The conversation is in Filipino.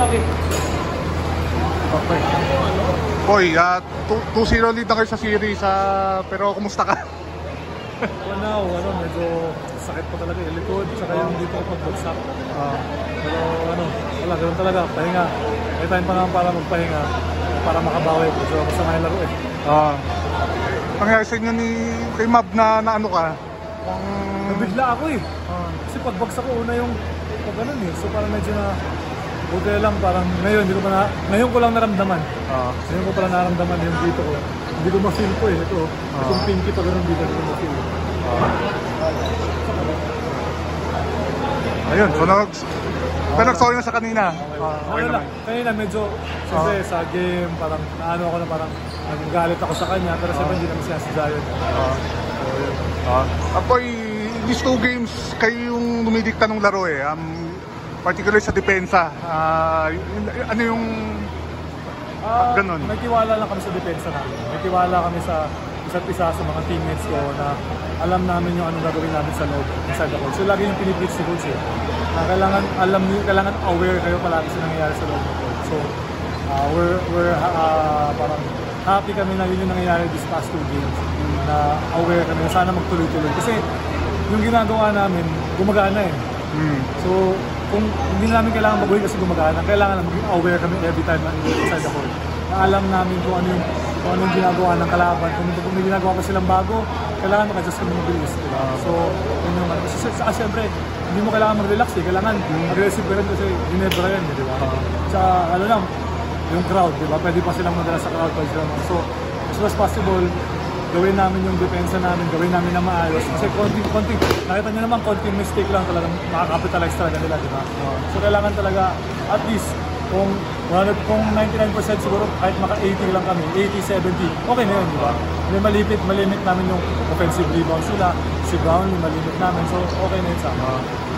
malaki. Okay. Boy, 2-0 lead na kayo sa series, pero kumusta ka? Now, medyo sakit pa talaga yung likod, tsaka yung dito ko pagbagsak. Pero wala, ganoon talaga, pahinga. May time pa naman para magpahinga, para makabawi. Medyo masama yung laro eh. Nangyari sa inyo kay Mab na ano ka? Nabigla ako eh. Kasi pagbagsak ko, una yung ganun eh. So parang medyo na, okay lang, parang ngayon, ngayon ko lang naramdaman. Ngayon ko pala naramdaman yung dito ko. Hindi ko ma-feel ko eh. Itong pinky pa ganun dito, hindi ko ma-feel. Ayun, so nag-sorry na sa kanina. Kanina medyo, siyempre sa game, parang naano ako na parang nagalit ako sa kanya, pero siyempre hindi naman sinasadya yun. Apoy, these 2 games, kayo yung lumidikta ng laro eh. Particularly sa depensa. Ano yung ganun? May tiwala lang kami sa depensa namin. May tiwala kami sa isa't isa sa mga teammates ko na alam namin yung anong gagawin namin sa loob, inside the court. So lagi yung pinipreach si coach eh. Na kailangan aware kayo palagi sa nangyayari sa loob ng court. So we're parang happy kami na yun yung nangyayari these past 2 games. Na aware kami na sana magtuloy-tuloy. Kasi yung ginagawa namin, gumagana eh. So kung hindi namin kailangan baguhin kasi gumagana, kailangan na maging aware kami every time na inside the court. Na alam namin kung ano yung ginagawa ng kalaban. Kung may ginagawa pa silang bago, kailangan maka-adjust kami mabilis. So, yun yung siyempre, hindi mo kailangan mag-relax eh. Kailangan aggressive ka rin kasi ginebra yan, di ba? Sa yung crowd, di ba? Pwede pa silang madala sa crowd. So, as soon as possible, gawin namin yung depensa namin, gawin namin na maayos. Kasi konting, nakita nyo naman, konting mistake lang talaga, makakapitalize talaga nila, di ba? So, kailangan talaga, at least, kung 99% siguro, kahit maka-80 lang kami, 80, 70, okay na yun, di ba? Malimit namin yung offensive rebound sila, si Brown, malimit namin, so okay na yun sa amin.